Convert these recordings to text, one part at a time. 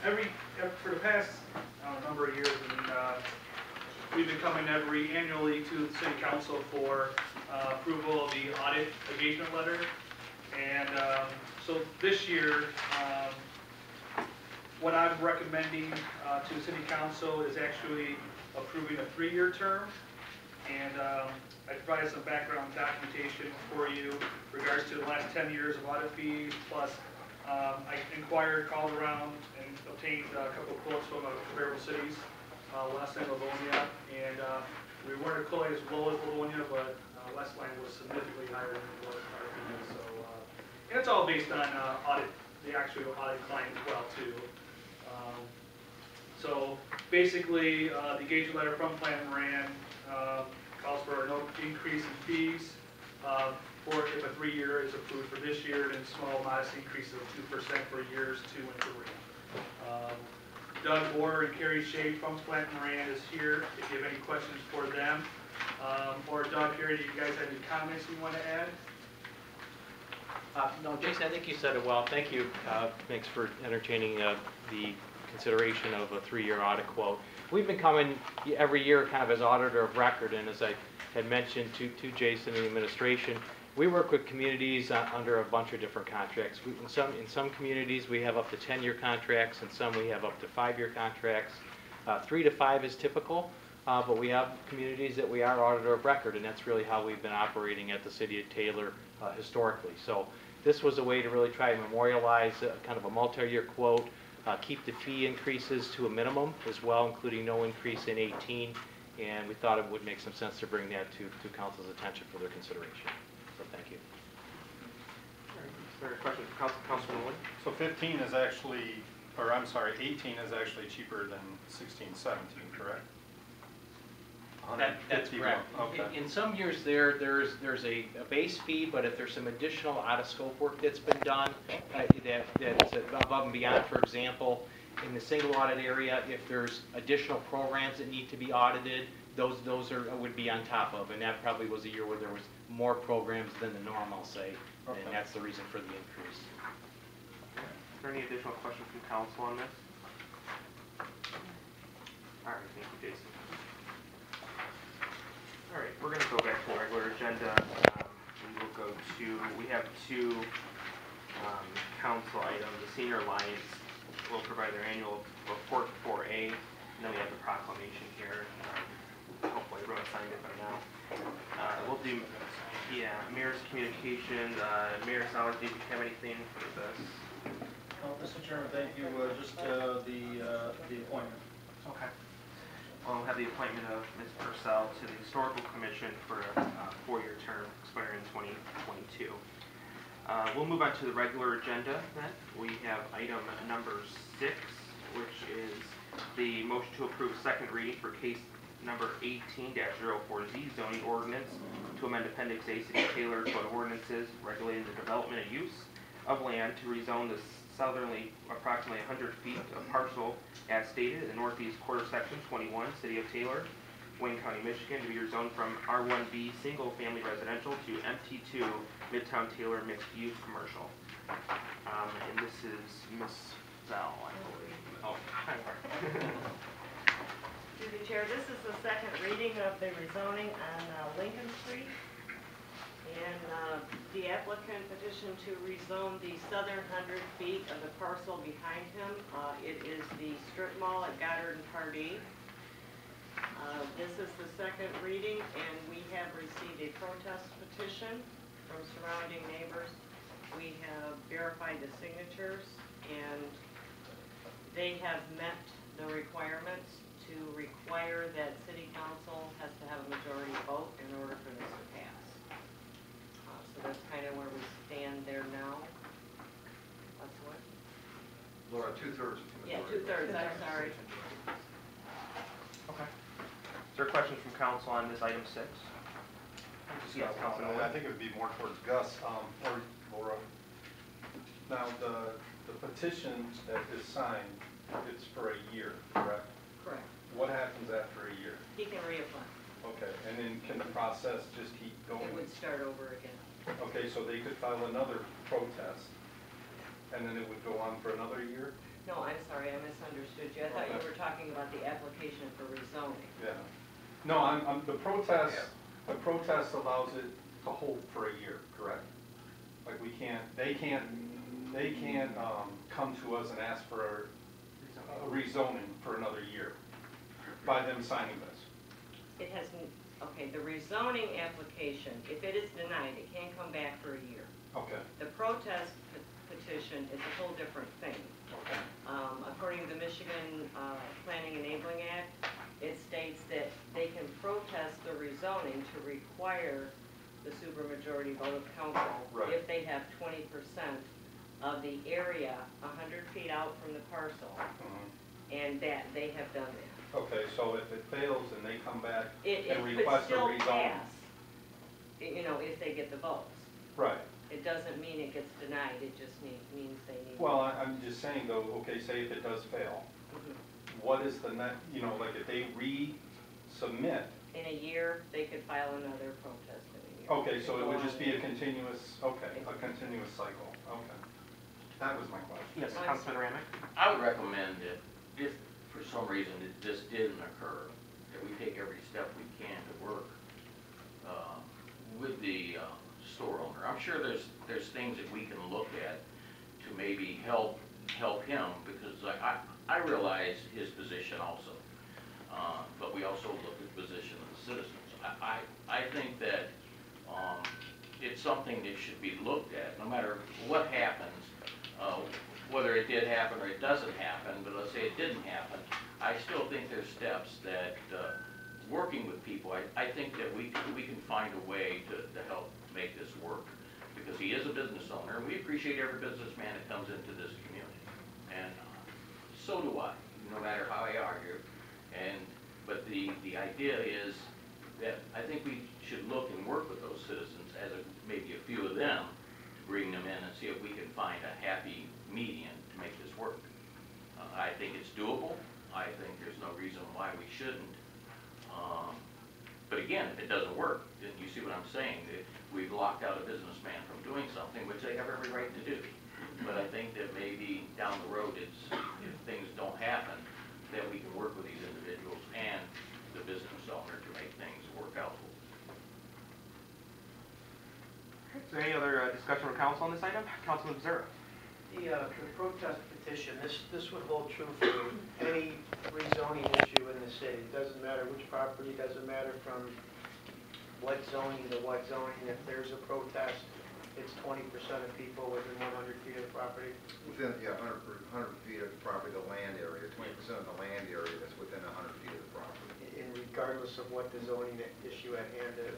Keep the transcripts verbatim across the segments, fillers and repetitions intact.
every, for the past uh, number of years, and, uh, we've been coming every annually to the city council for uh, approval of the audit engagement letter. And um, so this year, um, what I'm recommending uh, to the city council is actually approving a three-year term. And um, I provided some background documentation for you in regards to the last ten years of audit fees, plus um, I inquired, called around, and obtained a couple of quotes from uh, comparable cities, uh, Westland, Livonia, and uh, we weren't quite as low as Livonia, but uh, Westland was significantly higher than it was our fees. So, uh, and it's all based on uh, audit, the actual audit client as well too. Um, so basically, uh, the engagement letter from Plan Moran uh, calls for no increase in fees. Uh, or if a three-year is approved for this year, then small modest increase of two percent for years two and three. Um, Doug Boer and Carrie Shea from Plant Moran is here if you have any questions for them. Um, or Doug, Carrie, do you guys have any comments you want to add? Uh, no, Jason, I think you said it well. Thank you. Uh, thanks for entertaining uh, the consideration of a three-year audit quote. We've been coming every year kind of as auditor of record, and as I had mentioned to, to Jason and the administration, we work with communities uh, under a bunch of different contracts. We, in some in some communities we have up to ten-year contracts, and some we have up to five-year contracts. Uh, three to five is typical, uh, but we have communities that we are auditor of record, and that's really how we've been operating at the City of Taylor uh, historically. So this was a way to really try to memorialize a, kind of a multi-year quote, uh, keep the fee increases to a minimum as well, including no increase in eighteen, and we thought it would make some sense to bring that to, to Council's attention for their consideration. So thank you. All right. Is there a question for Council, Councilman Wood? So fifteen is actually, or I'm sorry, eighteen is actually cheaper than sixteen, seventeen, correct? That, that's correct. Okay. In, in some years there, there's, there's a, a base fee, but if there's some additional out-of-scope work that's been done, uh, that, that's above and beyond, for example, in the single audit area, if there's additional programs that need to be audited, those those are would be on top of, and that probably was a year where there was more programs than the norm, I'll say, Okay. and that's the reason for the increase. Okay. Is there any additional questions from Council on this? All right, thank you, Jason. All right, we're going to go back to the regular agenda. Um, we will go to, we have two um, council items. The Senior Alliance will provide their annual report four A, and then we have the proclamation here. Um, hopefully everyone signed it by now. Uh, we'll do, yeah, Mayor's communication. Uh, Mayor Sowers, do you have anything for this? Well, Mister Chairman, thank you. Uh, just uh, the uh, the appointment. Okay. We'll have the appointment of Miz Purcell to the Historical Commission for a uh, four-year term expiring in twenty twenty-two. Uh, we'll move on to the regular agenda then. We have item number six, which is the motion to approve second reading for case number eighteen dash zero four Z zoning ordinance to amend Appendix A City of Taylor Code of Ordinances regulating the development and use of land to rezone the southerly approximately one hundred feet of parcel as stated in the northeast quarter section twenty-one, City of Taylor, Wayne County, Michigan, to be rezoned from R one B single family residential to M T two Midtown Taylor mixed use commercial. Um, and this is Miz Val, I believe. Oh, hi, Mark. Through the chair, this is the second reading of the rezoning on uh, Lincoln Street. And uh, the applicant petitioned to rezone the southern hundred feet of the parcel behind him. Uh, it is the strip mall at Goddard and Pardee. Uh, this is the second reading, and we have received a protest petition from surrounding neighbors. We have verified the signatures, and they have met the requirements to require that city council has to have a majority vote in order for this to pass. Uh, so that's kind of where we stand there now. That's what? Laura, two-thirds. Yeah, two-thirds, I'm sorry. Okay. Is there questions from council on this item six? Yes, Councilman I Wood. think it would be more towards Gus, um, or Laura. Now, the, the petition that is signed, it's for a year, correct? Correct. What happens after a year? He can reapply. Okay, and then can the process just keep going? It would start over again. Okay, so they could file another protest, and then it would go on for another year? No, I'm sorry, I misunderstood. talking about the application for rezoning. Yeah. No, I'm, I'm, the protest, the protest allows it to hold for a year, correct? Like we can't, they can't, they can't, um, come to us and ask for a rezoning for another year by them signing this. It has, n- okay, the rezoning application, if it is denied, it can't come back for a year. Okay, The protest pe- petition is a whole different thing. okay, Um, according to the Michigan, uh, Planning Enabling Act, it states that they can protest the rezoning to require the supermajority vote of council Right. if they have twenty percent of the area a hundred feet out from the parcel, mhm. and that, they have done that. Okay, so if it fails and they come back It, and it could request a still rezone? pass, y- you know, if they get the votes. Right, It doesn't mean it gets denied, it just need, means they need. well, I, I'm just saying though, okay, say if it does fail, Mhm. what is the next, you know, like if they resubmit, In a year, they could file another protest in a year. okay, so it would just be a Go on. continuous, okay, a continuous cycle, okay. That was my question. Yes, Councilman Ramick? I would recommend that if for some reason it- this didn't occur, that we take every step we can to work uh, with the uh, store owner. I'm sure there's, there's things that we can look at to maybe help, help him, because I, I I realize his position also. Uh, But we also look at the position of the citizens. I, I, I think that um, it's something that should be looked at, no matter what happens, uh, whether it did happen or it doesn't happen, but let's say it didn't happen, I still think there's steps that, uh, working with people, I, I think that we, can- we can find a way to, to help make this work. Because he is a business owner, and we appreciate every businessman that comes into this community. And uh, so do I, no matter how I argue. And, but the, the idea is that I think we should look and work with those citizens, as a, maybe a few of them, to bring them in and see if we can find a happy median to make this work. Uh, I think it's doable. I think there's no reason why we shouldn't. Um, But again, if it doesn't work, then you see what I'm saying, that we've locked out a businessman from doing something, which they have every right to do. But I think that maybe down the road, it's, if things don't happen, that we can work with these individuals and the business owner to make things work out. Is there any other uh, discussion from council on this item? Councilman Pizzaro? The, uh, the protest petition, this, this would hold true for any rezoning issue in the city. It doesn't matter which property, it doesn't matter from what zoning to what zoning. If there's a protest, it's twenty percent of people within one hundred feet of the property. Within, yeah, one hundred feet of the property, the land area, twenty percent of the land area that's within one hundred feet of the property. And regardless of what the zoning issue at hand is.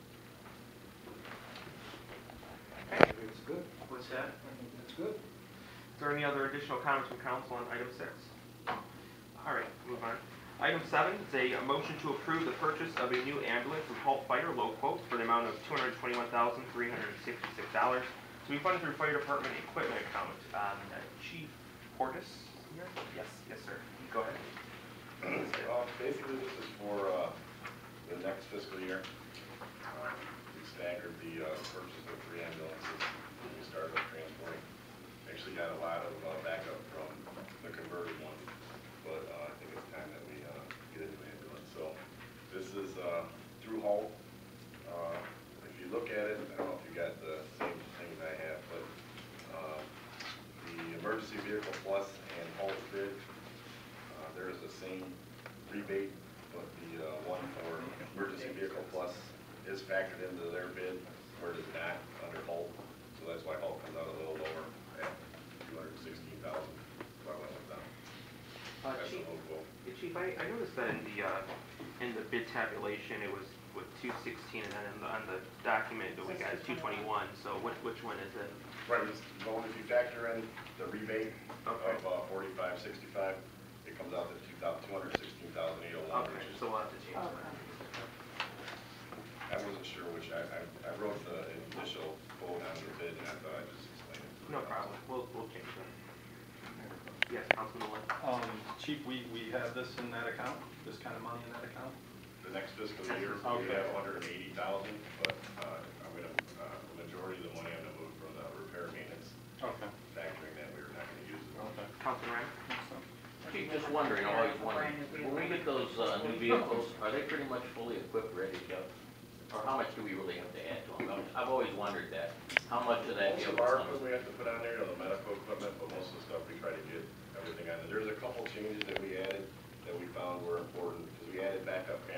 It's good. What's that? It's good. Is there any other additional comments from council on item six? All right, move on. Item seven is a motion to approve the purchase of a new ambulance from Halt Fire, low quote, for the amount of two hundred twenty-one thousand, three hundred sixty-six dollars to be funded through fire department equipment account. Um, uh, Chief Portis here? Yes, yes, sir. Go ahead. Uh, Basically, this is for uh, the next fiscal year. Uh, We staggered the uh, purchase of three ambulances when we started transporting. Actually got a lot of uh, backup from the converted ones, but uh, I think it's time that we uh, get a new ambulance. So this is uh, through Halt. Uh, If you look at it, I don't know if you got the same things I have, but uh, the Emergency Vehicle Plus and Halt's bid, uh, there is the same rebate, but the uh, one for Emergency Vehicle Plus is factored into their bid, where it is not under Halt. So that's why Halt comes out a little lower at two hundred sixteen thousand. So I went with them. Uh, That's Chief, the whole quote. yeah, Chief, I, I noticed that in the, uh, in the bid tabulation, it was, what, two sixteen, and then in the, on the document that we got is two twenty-one, so which, which one is it? Right, it's, well, if you factor in the rebate Okay. of uh, forty-five sixty-five, it comes out to two hundred sixteen thousand eight oh one, Okay, which is, so we'll have to change that. I wasn't sure which, I, I I wrote the initial quote on the bid, and I thought I'd just explain it. No problem, we'll, we'll change that. Yes, Councilman Wood. Um, Chief, we, we have this in that account, this kind of money in that account? The next fiscal year, we Okay. have one hundred eighty thousand, but uh, I'm gonna, uh, the majority of the money I'm gonna move from the repair maintenance, Okay. factoring that we were not gonna use it. Okay. Councilman Ryan? Chief, just wondering, I'm always wondering, when we get those, uh, new vehicles, are they pretty much fully equipped, ready to go? Or how much do we really have to add to them? I've- I've always wondered that, how much of that Most of vehicle our comes? equipment we have to put on there, you know, the medical equipment, but most of the stuff we try to get everything on there. There's a couple changes that we added that we found were important, because we added backup cameras